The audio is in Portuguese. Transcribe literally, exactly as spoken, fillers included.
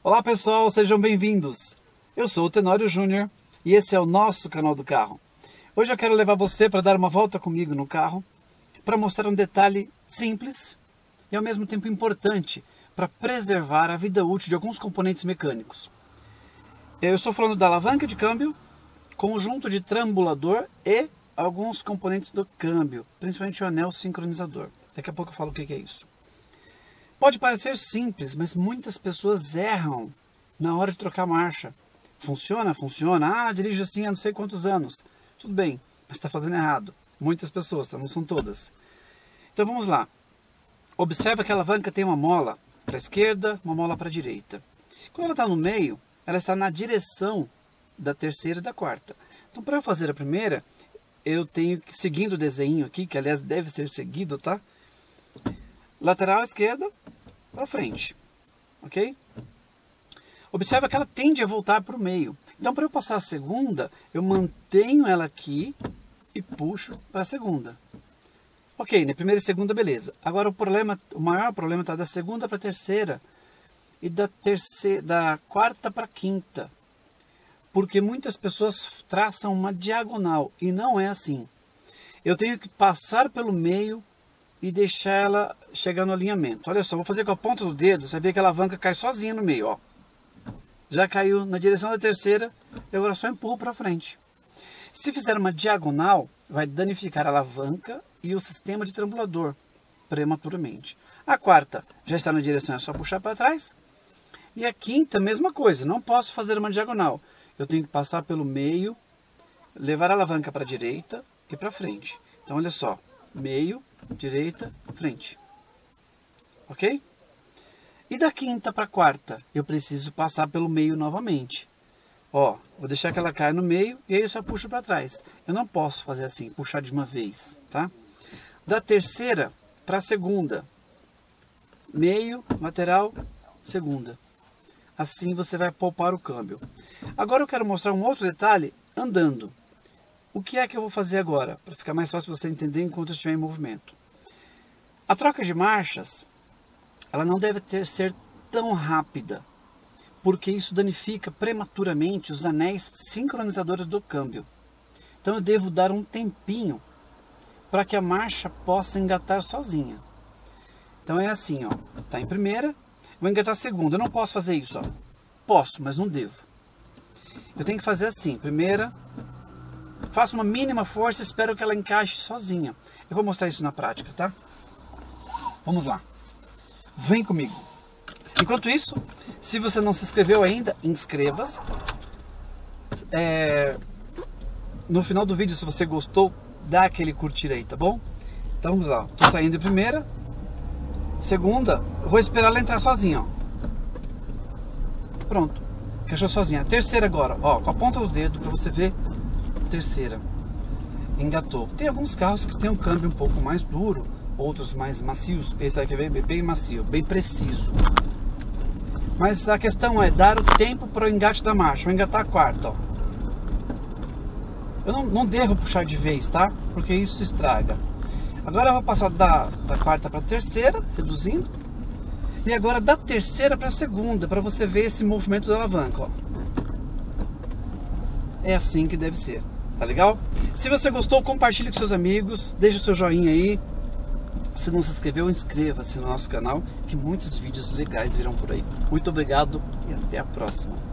Olá pessoal, sejam bem-vindos! Eu sou o Tenório Júnior e esse é o nosso canal do carro. Hoje eu quero levar você para dar uma volta comigo no carro para mostrar um detalhe simples e ao mesmo tempo importante para preservar a vida útil de alguns componentes mecânicos. Eu estou falando da alavanca de câmbio, conjunto de trambulador e alguns componentes do câmbio, principalmente o anel sincronizador. Daqui a pouco eu falo o que é isso. Pode parecer simples, mas muitas pessoas erram na hora de trocar marcha. Funciona? Funciona. Ah, dirige assim há não sei quantos anos. Tudo bem, mas está fazendo errado. Muitas pessoas, tá? Não são todas. Então vamos lá. Observa que a alavanca tem uma mola para a esquerda, uma mola para a direita. Quando ela está no meio, ela está na direção da terceira e da quarta. Então para eu fazer a primeira, eu tenho que, seguindo o desenho aqui, que aliás deve ser seguido, tá? Lateral esquerda para frente, ok? Observa que ela tende a voltar para o meio. Então, para eu passar a segunda, eu mantenho ela aqui e puxo para a segunda. Ok, na primeira e segunda, beleza. Agora o problema, o maior problema está da segunda para a terceira e da terceira, da quarta para a quinta, porque muitas pessoas traçam uma diagonal e não é assim. Eu tenho que passar pelo meio e deixar ela chegar no alinhamento. Olha só, vou fazer com a ponta do dedo, você vai ver que a alavanca cai sozinha no meio, ó. Já caiu na direção da terceira, eu agora só empurro para frente. Se fizer uma diagonal, vai danificar a alavanca e o sistema de trambulador prematuramente. A quarta já está na direção, é só puxar para trás. E a quinta, mesma coisa, não posso fazer uma diagonal. Eu tenho que passar pelo meio, levar a alavanca para a direita e para frente. Então, olha só, meio, direita, frente. Ok? E da quinta para a quarta, eu preciso passar pelo meio novamente. Ó, vou deixar que ela caia no meio e aí eu só puxo para trás. Eu não posso fazer assim, puxar de uma vez, tá? Da terceira para a segunda, meio, lateral, segunda. Assim você vai poupar o câmbio. Agora eu quero mostrar um outro detalhe andando. O que é que eu vou fazer agora? Para ficar mais fácil você entender enquanto eu estiver em movimento. A troca de marchas, ela não deve ter, ser tão rápida, porque isso danifica prematuramente os anéis sincronizadores do câmbio. Então eu devo dar um tempinho para que a marcha possa engatar sozinha. Então é assim, ó, tá em primeira, vou engatar a segunda. Eu não posso fazer isso, ó. Posso, mas não devo. Eu tenho que fazer assim, primeira, faço uma mínima força e espero que ela encaixe sozinha. Eu vou mostrar isso na prática, tá? Vamos lá. Vem comigo. Enquanto isso, se você não se inscreveu ainda, inscreva-se. É... No final do vídeo, se você gostou, dá aquele curtir aí, tá bom? Então vamos lá. Tô saindo de primeira. Segunda, eu vou esperar ela entrar sozinha, ó. Pronto. Encaixou sozinha. Terceira agora, ó, com a ponta do dedo para você ver. Terceira. Engatou. Tem alguns carros que tem um câmbio um pouco mais duro, outros mais macios. Esse aqui é bem, bem macio, bem preciso. Mas a questão é dar o tempo para o engate da marcha. Vou engatar a quarta, ó. Eu não, não devo puxar de vez, tá? Porque isso estraga. Agora eu vou passar da, da quarta para a terceira, reduzindo. E agora da terceira para a segunda, para você ver esse movimento da alavanca, ó. É assim que deve ser, tá legal? Se você gostou, compartilhe com seus amigos, deixe o seu joinha aí. Se não se inscreveu, inscreva-se no nosso canal, que muitos vídeos legais virão por aí. Muito obrigado e até a próxima.